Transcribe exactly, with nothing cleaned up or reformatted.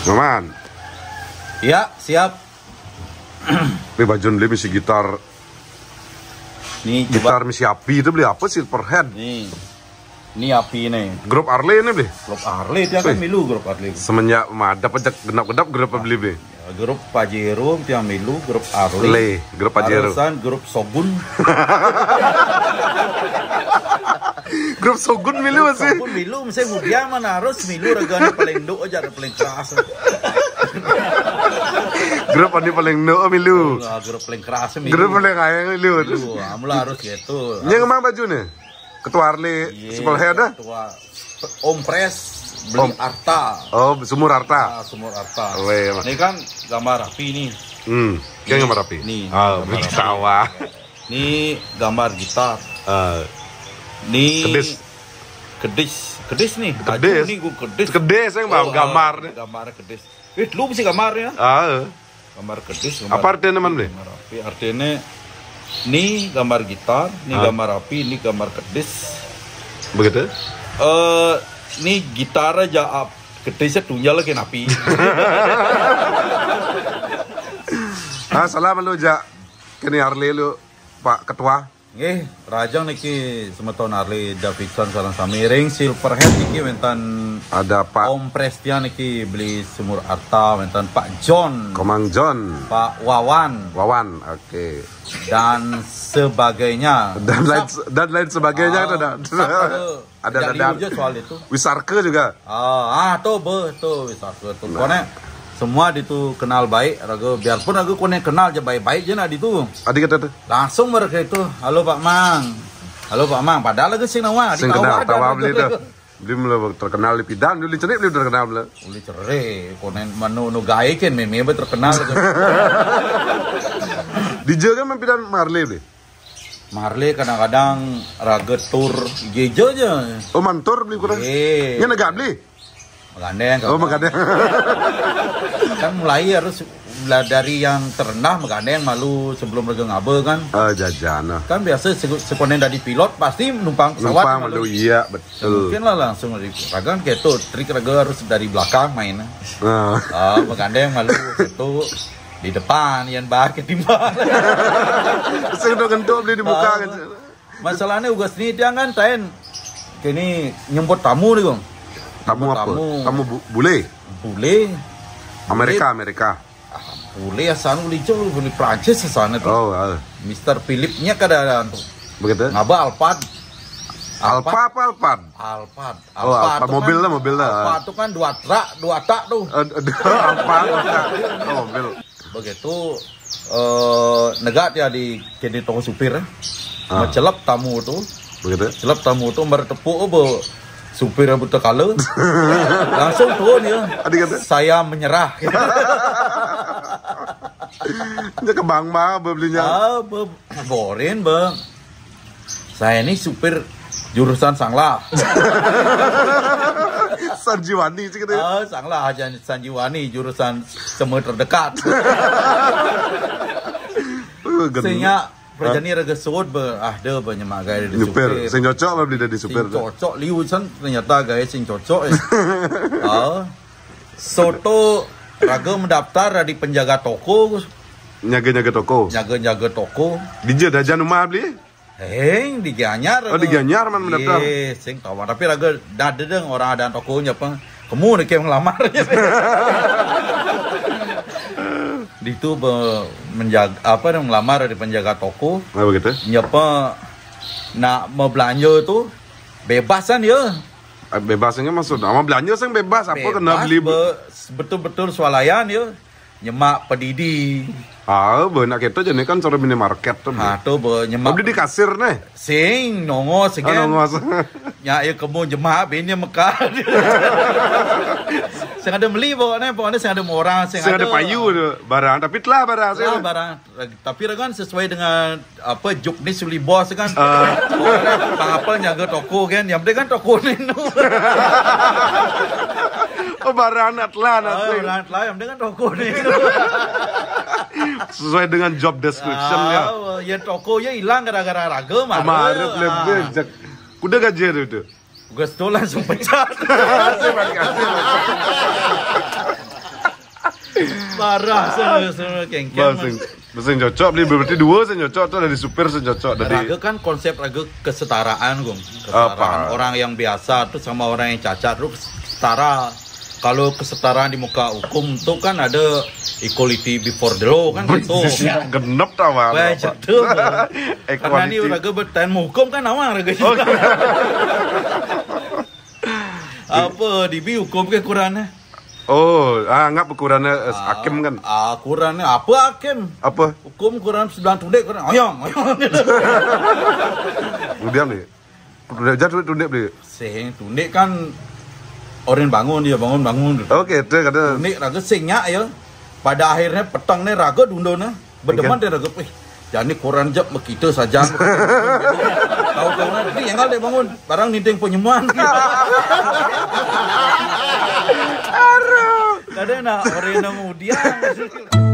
Maman. Ya, siap. Beli baju beli misi gitar. Nih, Gitar coba. misi api itu beli apa Silverhead? Nih. Ini api nih. Grup Harley ini beli. Grup Harley dia kan Wih. milu grup Harley. Semenjak madap aja genap-genap grup apa beli beli. Ya, grup Pajero dia milu grup Harley. Le, grup Pajero. Harusan grup Sogun. Grup Sogun milu masih. Sogun milu mesti mudia mana harus milu regane paling do aja paling keras. Grup ini paling no milu. Nah, grup paling keras milu. Grup paling kaya milu. Milu, amula harus gitu. Yang emang baju nih? Ketua Harley Silverhead dah. Ketua Om Pres beli Om. Arta. Oh, sumur harta. Ah, sumur Arta. Weh, Mas. Ini kan gambar rapi nih. Hmm, kayak gambar rapi. Nih, Ah, gambar beli rapi. sawah. Ini gambar gitar. Ah, Nih Kedis. Kedis. Kedis nih. Kedis. Baju Nih gua kedis. Kedis yang bang, Oh, gambar. ah, Gambar kedis. Eh, lu sih gambarnya. Ah, Gambar kedis. Gambar, apa artinya teman beli? gambar rapi. Artinya ini gambar gitar, ini Ah. gambar rapi, ini gambar kedis. Begitu? Eh, ini gitar aja up. Kedisnya tunjal lagi napi. Ah, salam lu jak. Kini Harley lu, Pak Ketua. Eh, rajang niki semeton Harley Davidson salam samiring Silverhead niki mentan Ada Pak Om Prestia niki beli sumur Arta mentan Pak John, Komang John, Pak Wawan Wawan, oke. dan sebagainya. Dan lain dan lain sebagainya Ah, kan ada. Ada Jadi ada. aja soal itu. Wisarke juga. Ah, ah tuh be tuh bisa tuh. Pokoknya semua itu kenal baik, raga biarpun aku kone kenal aja baik-baik aja nak itu. Adik kata tuh. Langsung mereka itu, halo Pak Mang, halo Pak Mang, padahal lagi sing nama, Sing kenal tawa beli tuh. Beli mula terkenal di Pidan, beli cerik beli terkenal beli. Uli cerai, konen manu nu gawe kan meme be terkenal. Di Jawa kan mempidan Harley beli. Marley kadang-kadang raga tur gejo aja. Oh mantor beli kurang. Eh, Ini negak beli. Megandeng. Oh makanya. Kan mulai harus mulai dari yang terendah megandeng malu sebelum raga ngabe kan. Ah jajan. ah. Kan biasa se- sekonen dari pilot pasti numpang pesawat. Numpang malu iya betul. Mungkin lah langsung dari raga kan gitu trik raga harus dari belakang main. Nah. Ah, megandeng malu gitu di depan yang bah ketimbang. Saya udah gentuk beli di muka kan. Masalahnya ugas ini dia kan tain kini nyemput tamu nih Gong. Tamu apa? Tamu. Tamu bu- bule. Bule. Amerika, Amerika. Ah, bule asal uli jauh bule Prancis asal itu. Oh, ah. Mister Philipnya kadang tuh. begitu. Ngaba Alphard. Alpa apa Alpan? Alphard. Oh, Alphard. tuh Mobil kan- lah, mobil lah. Alphard itu kan dua tak, dua tak tuh. Alpa, oh, mobil. Begitu eh negat ya di kini toko supir. Ah. Mencelap tamu tuh. Begitu. Celap tamu tu bertepuk apa supir yang buta kala langsung turun ya. Adik kata? Saya menyerah. Dia ke Bang Ma belinya. Ah, be, borin bang. Saya ini supir jurusan Sanglah. Sanjiwani sih gitu. Ah, Sanglah aja Sanjiwani jurusan semua terdekat. Uh, gen- Sehingga perjani raga sud be ah de banyak mak gaya di Supir, supir. sing cocok apa beli dari Sing supir tuh. cocok liusan ternyata gaya sing cocok eh. Ah. Soto raga mendaftar dari penjaga toko, Nyaga-nyaga toko. jaga-jaga toko. Di Jajan rumah beli. Hei, di Gianyar. Oh, di Gianyar man mendaftar. Eh, sing tahu. Tapi raga dah dedeng orang ada tokonya apa. Kamu nih kayak ngelamarnya. Di itu be- menjaga apa yang melamar dari penjaga toko. Nah, begitu. Nyapa nak mau belanja itu bebasan ya. Eh, Bebas enggak maksud. Sama belanja sing bebas, apa kena beli. be- betul-betul swalayan ya. Nyemak pedidi. Ah, benak kita jadi kan sore minimarket tuh. Ha tu be Oh, nyemak beli di kasir nih. sing nongo Ah, segen. ngos. Ya ya kamu jemaah bini Mekah. Sing ada beli pokoknya pokoknya sing ada orang sing Sing ada. ada payu tuh barang, tapi telah barang Lah saya. barang tapi kan sesuai dengan apa juk ni suli bos kan. Ah. Pokoknya Bang Apel nyaga toko kan. Yang penting kan toko ni. Oh, barang anak telah Ah, nanti. lah lah yang penting kan toko ni. Sesuai dengan job description ya. Ah, ya toko ya hilang gara-gara raga mah. Kemarin lebih jak. Kuda gaji itu. Gue tuh langsung pecat. Terima kasih. Parah sebenarnya kengkeng. Sing sing cocok beli berarti dua sing cocok tuh dari supir sing cocok dari Raga kan konsep raga kesetaraan, Gong. Kesetaraan Apa? orang yang biasa tuh sama orang yang cacat tuh setara. Kalau kesetaraan di muka hukum tuh kan ada equality before the law kan gitu. genep tau mah. Wah, betul. Karena ini raga bertahan hukum kan nama raga juga. Apa di bi hukum ke Qurannya? Oh, ah ngap ukurannya eh, hakim kan. Ah, Qurannya apa hakim? Apa? Hukum Quran sembilan tundek Quran. Oyong, oyong. Kemudian nih. Udah jatuh tundek beli. Sing tundek kan orang bangun dia bangun bangun. Oke, itu kata Tundek raga singnya ya. Pada akhirnya petang nih raga dundona. Berdeman dia raga. Eh, jadi Quran jap begitu saja. Tahu kau nanti yang kali bangun barang ninding penyemuan. Kadang nak orang yang mudia.